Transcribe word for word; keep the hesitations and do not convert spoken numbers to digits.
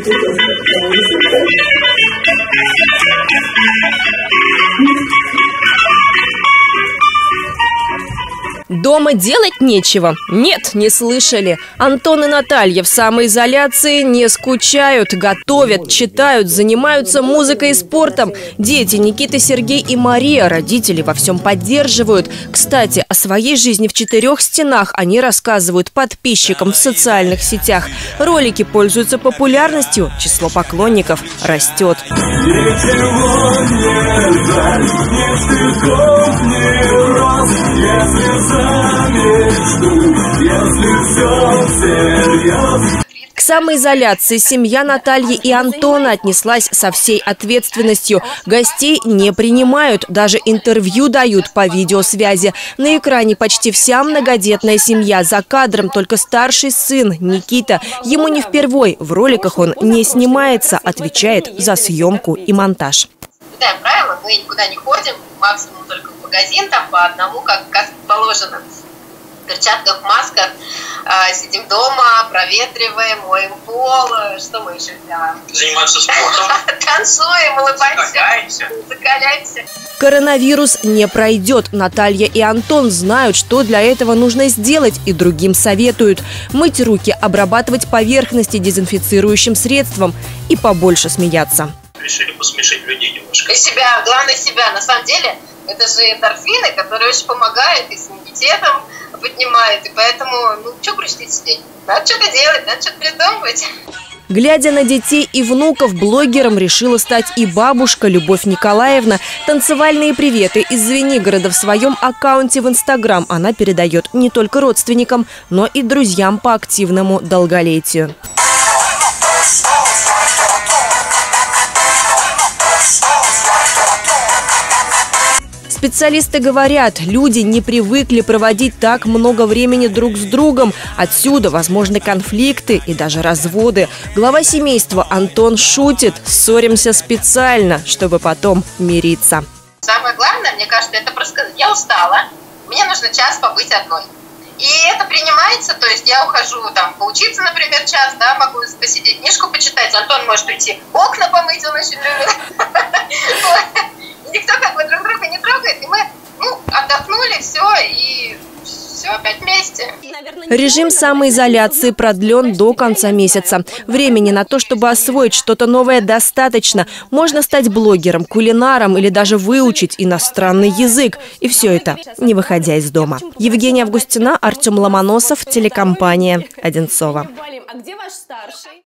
Дома делать нечего? Нет, не слышали. Антон и Наталья в самоизоляции не скучают, готовят, читают, занимаются музыкой и спортом. Дети Никита, Сергей и Мария родители во всем поддерживают. Кстати, о своей жизни в четырех стенах они рассказывают подписчикам в социальных сетях. Ролики пользуются популярностью, число поклонников растет. К самоизоляции семья Натальи и Антона отнеслась со всей ответственностью. Гостей не принимают, даже интервью дают по видеосвязи. На экране почти вся многодетная семья, за кадром только старший сын Никита. Ему не впервой, в роликах он не снимается, отвечает за съемку и монтаж. Соблюдаем правила, мы никуда не ходим, максимум только в магазин, там по одному, как, как положено. В перчатках, в масках, э, сидим дома, проветриваем, моем пол, что мы еще делаем? Занимаемся спортом. Танцуем, улыбаемся, закаляемся. Коронавирус не пройдет. Наталья и Антон знают, что для этого нужно сделать, и другим советуют. Мыть руки, обрабатывать поверхности дезинфицирующим средством и побольше смеяться. Решили посмешить людей немножко. И себя, главное себя. На самом деле, это же эндорфины, которые очень помогают и с иммунитетом поднимают. И поэтому, ну, что грустить сидеть? Надо что-то делать, надо что-то придумывать. Глядя на детей и внуков, блогером решила стать и бабушка Любовь Николаевна. Танцевальные приветы из Звенигорода в своем аккаунте в Инстаграм она передает не только родственникам, но и друзьям по активному долголетию. Специалисты говорят, люди не привыкли проводить так много времени друг с другом. Отсюда возможны конфликты и даже разводы. Глава семейства Антон шутит: ссоримся специально, чтобы потом мириться. Самое главное, мне кажется, это просто сказать: я устала, мне нужно час побыть одной. И это принимается, то есть я ухожу там поучиться, например, час, да, могу посидеть, книжку почитать. Антон может уйти, окна помыть, он очень любит. Никто как бы друг друга не трогает, и мы, ну, отдохнули, все, и все опять вместе. Режим самоизоляции продлен до конца месяца. Времени на то, чтобы освоить что-то новое, достаточно. Можно стать блогером, кулинаром или даже выучить иностранный язык. И все это, не выходя из дома. Евгения Августина, Артем Ломоносов, телекомпания Одинцова.